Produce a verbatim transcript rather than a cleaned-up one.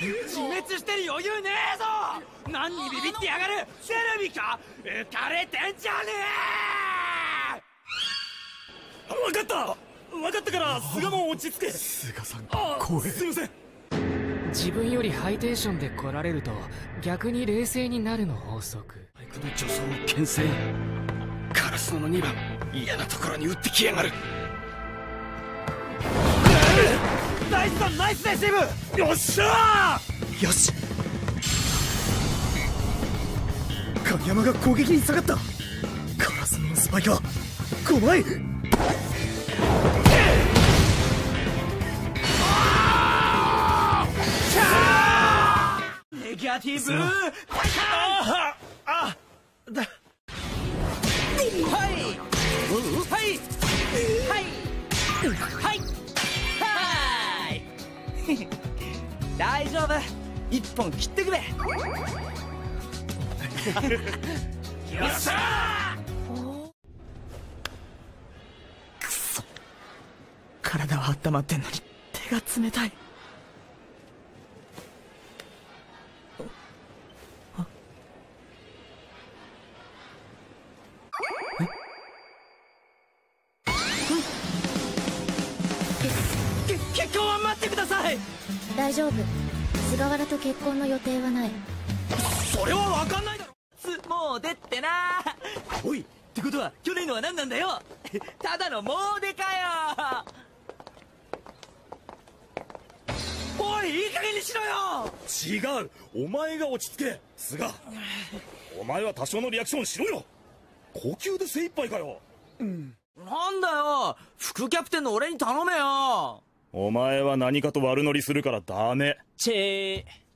自滅してる余裕ねえぞ。何にビビってやがる。テレビか。浮かれてんじゃねえ。分かった分かったから菅も落ち着け。 菅さん怖え。すいません。 自分よりハイテンションで来られると逆に冷静になるの法則。 バイクの助走を牽制。カラスノのにばん嫌なところに打ってきやがる。 ナイスだナイスだセブ。よっしゃー。 よし。影山が攻撃に下がった。カラスノのスパイクはごまい。 ネガティブ。ああだ。はいはいはいはいはい大丈夫。一本切ってくれ。よっしゃー。 くそ、体は温まってんのに手が冷たい。 結婚は待ってください。 大丈夫。菅原と結婚の予定はない。 それは分かんないだろ。つもうでってな。おいってことは去年のは何なんだよ。ただのもうでかよ。おいいい加減にしろよ。 違う、お前が落ち着け菅。お前は多少のリアクションしろよ。呼吸で精一杯かよ。 うん、なんだよ副キャプテンの俺に頼めよ。 お前は何かと悪乗りするからダメ。 チェー